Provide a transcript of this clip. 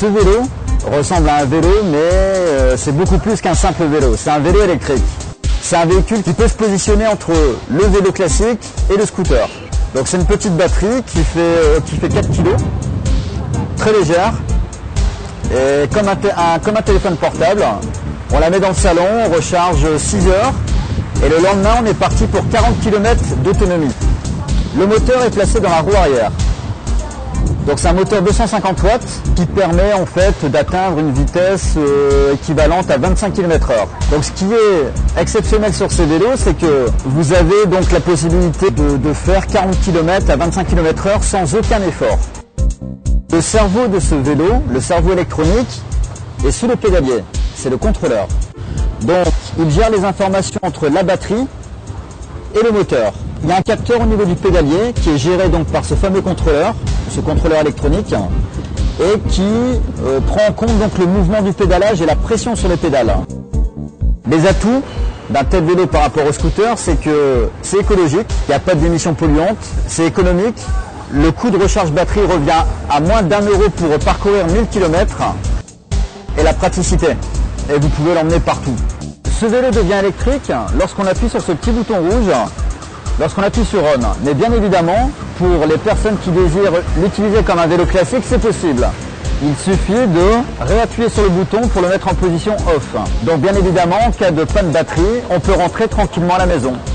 Ce vélo ressemble à un vélo, mais c'est beaucoup plus qu'un simple vélo. C'est un vélo électrique. C'est un véhicule qui peut se positionner entre le vélo classique et le scooter. Donc c'est une petite batterie qui fait 4 kg, très légère. Et comme un téléphone portable, on la met dans le salon, on recharge 6 heures. Et le lendemain, on est parti pour 40 km d'autonomie. Le moteur est placé dans la roue arrière. Donc c'est un moteur 250 watts qui permet en fait d'atteindre une vitesse équivalente à 25 km/h. Donc ce qui est exceptionnel sur ces vélos, c'est que vous avez donc la possibilité de faire 40 km à 25 km/h sans aucun effort. Le cerveau de ce vélo, le cerveau électronique, est sous le pédalier. C'est le contrôleur. Donc il gère les informations entre la batterie et le moteur. Il y a un capteur au niveau du pédalier qui est géré donc par ce fameux contrôleur, ce contrôleur électronique, et qui prend en compte donc le mouvement du pédalage et la pression sur les pédales. Les atouts d'un tel vélo par rapport au scooter, c'est que c'est écologique, il n'y a pas d'émissions polluantes, c'est économique, le coût de recharge batterie revient à moins d'1 € pour parcourir 1000 km, et la praticité, et vous pouvez l'emmener partout. Ce vélo devient électrique lorsqu'on appuie sur ce petit bouton rouge, lorsqu'on appuie sur On. Mais bien évidemment, pour les personnes qui désirent l'utiliser comme un vélo classique, c'est possible. Il suffit de réappuyer sur le bouton pour le mettre en position off. Donc bien évidemment, en cas de panne de batterie, on peut rentrer tranquillement à la maison.